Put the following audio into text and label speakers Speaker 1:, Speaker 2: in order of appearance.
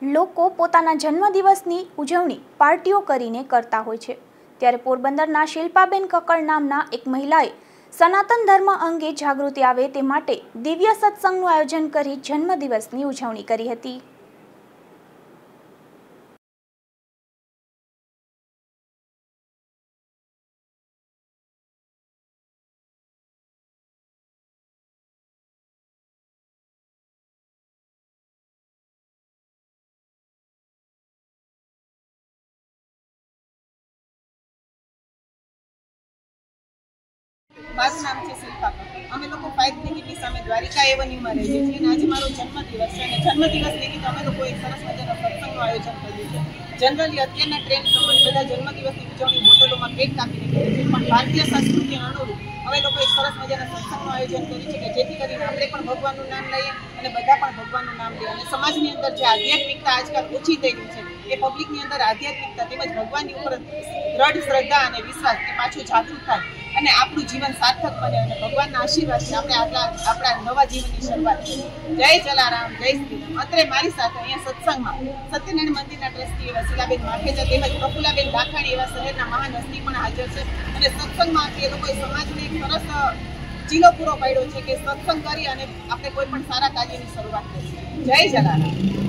Speaker 1: લોકો પોતાના જન્મદિવસની ઉજવણી પાર્ટીઓ કરીને કરતા હોય છે, ત્યારે પોરબંદરના શિલ્પાબેન કક્કડ નામના એક મહિલાએ સનાતન ધર્મ અંગે જાગૃતિ આવે તે માટે દિવ્ય સત્સંગનું આયોજન કરી જન્મદિવસની ઉજવણી કરી હતી।
Speaker 2: મારું નામ છે શિલ્પા કક્કડ। અમે લોકો 5 મિનિટની સામે દ્વારિકા એવન્યુમાં રહીએ છીએ અને આજે મારો જન્મદિવસ છે અને જન્મદિવસ નિમિત્તે અમે લોકો એક સરસ મજાના સત્સંગનું આયોજન કર્યું છે। જનરલી અત્યારના ટ્રેન્ડ પ્રમાણે બધા જન્મદિવસની ઉજવણી હોટલોમાં કેક કાપીને કરે છે, પણ ભારતીય સંસ્કૃતિ અનુરૂપ અમે લોકો એક સરસ મજાના સત્સંગનું આયોજન કર્યું છે કે જેથી કરીને આપણે પણ ભગવાનનું નામ લઈએ અને બધા પણ ભગવાનનું નામ લઈએ અને સમાજની અંદર જે આધ્યાત્મિકતા આજકાલ ઓછી થઈ ગઈ છે એ પબ્લિકની અંદર આધ્યાત્મિકતા તેમજ ભગવાનની ઉપર દ્રઢ શ્રદ્ધા અને વિશ્વાસ એ પાછું જાગૃત થાય અને આપણું જીવન સાર્થક બને અને ભગવાનના આશીર્વાદથી આપણે આપણા નવા જીવનની શરૂઆત કરીએ। જય જલારામ, જય શ્રી રામ। અત્રે મારી સાથે અહીંયા સત્સંગમાં સત્યનારાયણ મંદિરના ટ્રસ્ટી એવા શીલાબેન માખેજા તેમજ પ્રફુલ્લાબેન દાખાણી એવા શહેરના મહાન હસ્તી પણ હાજર છે અને સત્સંગમાં એ લોકોએ સમાજને એક સરસ ચીલો પૂરો પાડ્યો છે કે સત્સંગ કરી અને આપણે કોઈ પણ સારા કાર્યની શરૂઆત કરીએ। જય જલારામ।